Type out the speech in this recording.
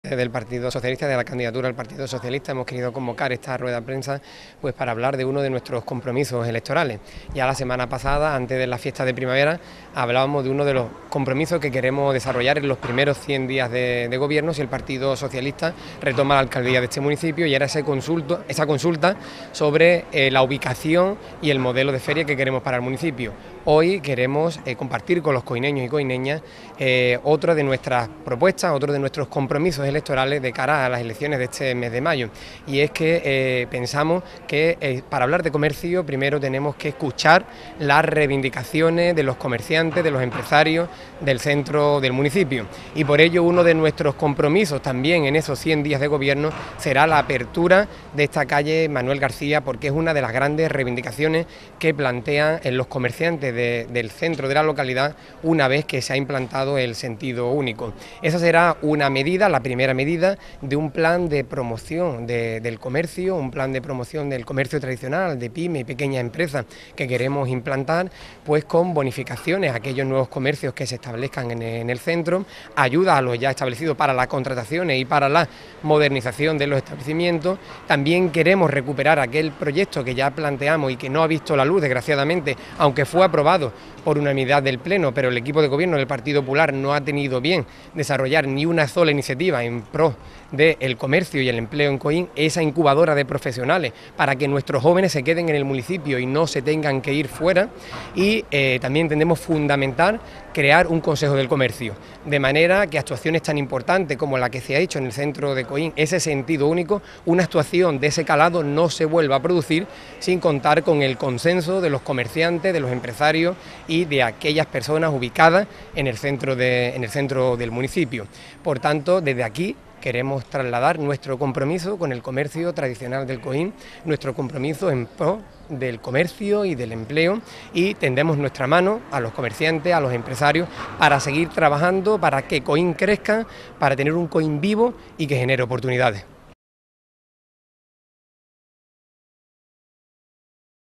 Del Partido Socialista, de la candidatura al Partido Socialista, hemos querido convocar esta rueda de prensa pues para hablar de uno de nuestros compromisos electorales. Ya la semana pasada, antes de la fiesta de primavera, hablábamos de uno de los compromisos que queremos desarrollar en los primeros 100 días de gobierno si el Partido Socialista retoma la alcaldía de este municipio, y era esa consulta sobre la ubicación y el modelo de feria que queremos para el municipio. Hoy queremos compartir con los coineños y coineñas otra de nuestras propuestas, otro de nuestros compromisos electorales de cara a las elecciones de este mes de mayo, y es que pensamos que para hablar de comercio primero tenemos que escuchar las reivindicaciones de los comerciantes, de los empresarios del centro del municipio, y por ello uno de nuestros compromisos también en esos 100 días de gobierno será la apertura de esta calle Manuel García, porque es una de las grandes reivindicaciones que plantean los comerciantes del centro de la localidad una vez que se ha implantado el sentido único. Esa será una medida, la primera medida de un plan de promoción del comercio, un plan de promoción del comercio tradicional, de pyme y pequeñas empresas que queremos implantar, pues con bonificaciones a aquellos nuevos comercios que se establezcan en el centro, ayuda a los ya establecidos para las contrataciones y para la modernización de los establecimientos. También queremos recuperar aquel proyecto que ya planteamos y que no ha visto la luz, desgraciadamente, aunque fue aprobado por unanimidad del Pleno, pero el equipo de gobierno del Partido Popular no ha tenido bien desarrollar ni una sola iniciativa en pro del comercio y el empleo en Coín, esa incubadora de profesionales para que nuestros jóvenes se queden en el municipio y no se tengan que ir fuera. Y también entendemos fundamental crear un Consejo del Comercio, de manera que actuaciones tan importantes como la que se ha hecho en el centro de Coín, ese sentido único, una actuación de ese calado no se vuelva a producir sin contar con el consenso de los comerciantes, de los empresarios y de aquellas personas ubicadas en el centro del municipio. Por tanto, desde aquí queremos trasladar nuestro compromiso con el comercio tradicional del Coín, nuestro compromiso en pro del comercio y del empleo, y tendemos nuestra mano a los comerciantes, a los empresarios, para seguir trabajando para que Coín crezca, para tener un Coín vivo y que genere oportunidades.